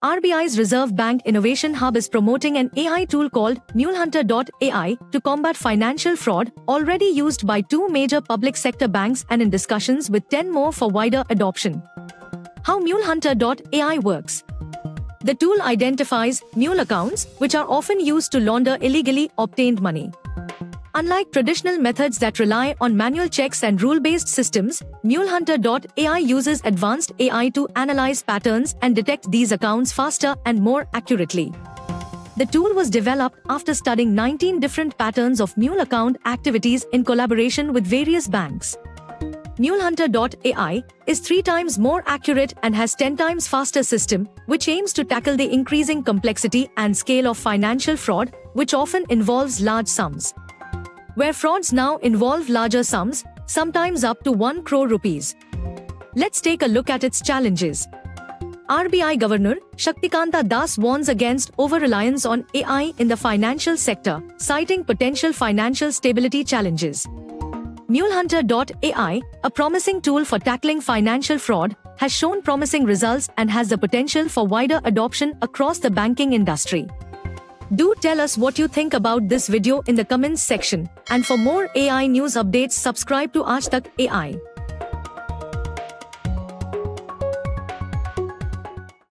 RBI's Reserve Bank Innovation Hub is promoting an AI tool called MuleHunter.ai to combat financial fraud, already used by 2 major public sector banks and in discussions with 10 more for wider adoption. How MuleHunter.ai works. The tool identifies mule accounts, which are often used to launder illegally obtained money. Unlike traditional methods that rely on manual checks and rule-based systems, MuleHunter.ai uses advanced AI to analyze patterns and detect these accounts faster and more accurately. The tool was developed after studying 19 different patterns of mule account activities in collaboration with various banks. MuleHunter.ai is 3 times more accurate and has 10 times faster system, which aims to tackle the increasing complexity and scale of financial fraud, which often involves large sums. Where frauds now involve larger sums, sometimes up to 1 crore rupees. Let's take a look at its challenges. RBI Governor Shaktikanta Das warns against over-reliance on AI in the financial sector, citing potential financial stability challenges. MuleHunter.ai, a promising tool for tackling financial fraud, has shown promising results and has the potential for wider adoption across the banking industry. Do tell us what you think about this video in the comments section, and for more AI news updates subscribe to Aaj Tak AI.